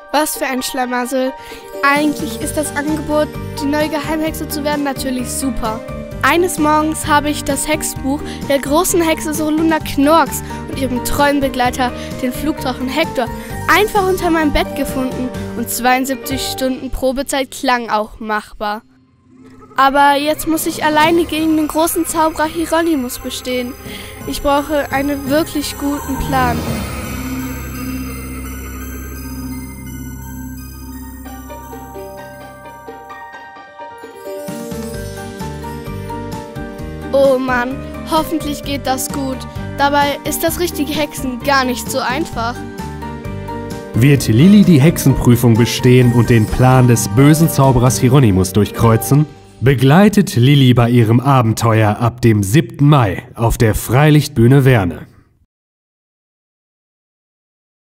Was für ein Schlamassel. Eigentlich ist das Angebot, die neue Geheimhexe zu werden, natürlich super. Eines Morgens habe ich das Hexbuch der großen Hexe Sorlunda Knorks und ihrem treuen Begleiter, den Flugdrachen Hector, einfach unter meinem Bett gefunden und 72 Stunden Probezeit klang auch machbar. Aber jetzt muss ich alleine gegen den großen Zauberer Hieronymus bestehen. Ich brauche einen wirklich guten Plan. Oh Mann, hoffentlich geht das gut. Dabei ist das richtige Hexen gar nicht so einfach. Wird Lilly die Hexenprüfung bestehen und den Plan des bösen Zauberers Hieronymus durchkreuzen? Begleitet Lilly bei ihrem Abenteuer ab dem 7. Mai auf der Freilichtbühne Werne.